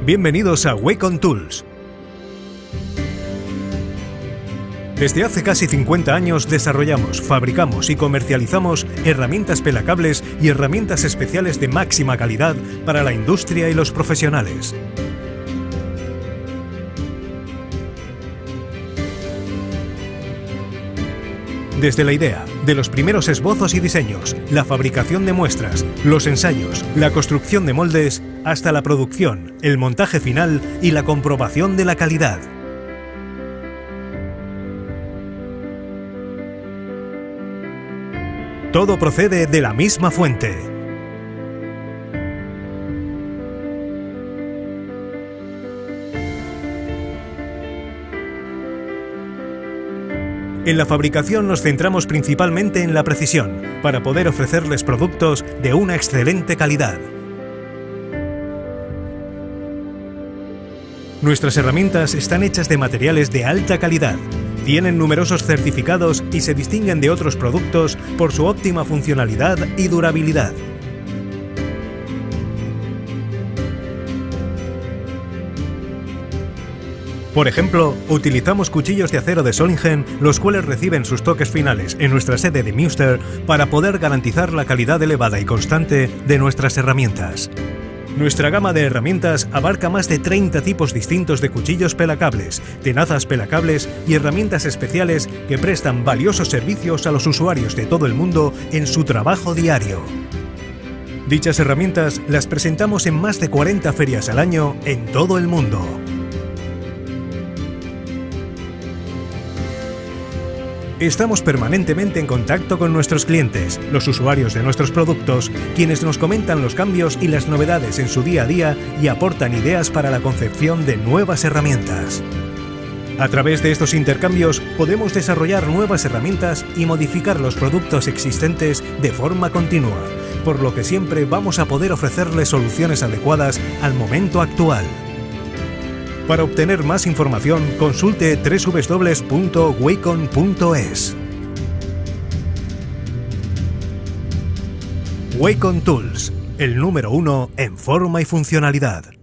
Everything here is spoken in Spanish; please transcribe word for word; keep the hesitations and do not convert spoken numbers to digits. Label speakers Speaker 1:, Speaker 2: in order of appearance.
Speaker 1: Bienvenidos a Wacom Tools. Desde hace casi cincuenta años desarrollamos, fabricamos y comercializamos herramientas pelacables y herramientas especiales de máxima calidad para la industria y los profesionales. Desde la idea, de los primeros esbozos y diseños, la fabricación de muestras, los ensayos, la construcción de moldes, hasta la producción, el montaje final y la comprobación de la calidad. Todo procede de la misma fuente. En la fabricación nos centramos principalmente en la precisión, para poder ofrecerles productos de una excelente calidad. Nuestras herramientas están hechas de materiales de alta calidad, tienen numerosos certificados y se distinguen de otros productos por su óptima funcionalidad y durabilidad. Por ejemplo, utilizamos cuchillos de acero de Solingen, los cuales reciben sus toques finales en nuestra sede de Münster para poder garantizar la calidad elevada y constante de nuestras herramientas. Nuestra gama de herramientas abarca más de treinta tipos distintos de cuchillos pelacables, tenazas pelacables y herramientas especiales que prestan valiosos servicios a los usuarios de todo el mundo en su trabajo diario. Dichas herramientas las presentamos en más de cuarenta ferias al año en todo el mundo. Estamos permanentemente en contacto con nuestros clientes, los usuarios de nuestros productos, quienes nos comentan los cambios y las novedades en su día a día y aportan ideas para la concepción de nuevas herramientas. A través de estos intercambios podemos desarrollar nuevas herramientas y modificar los productos existentes de forma continua, por lo que siempre vamos a poder ofrecerles soluciones adecuadas al momento actual. Para obtener más información, consulte doble u doble u doble u punto wacom punto es. Wacom Tools, el número uno en forma y funcionalidad.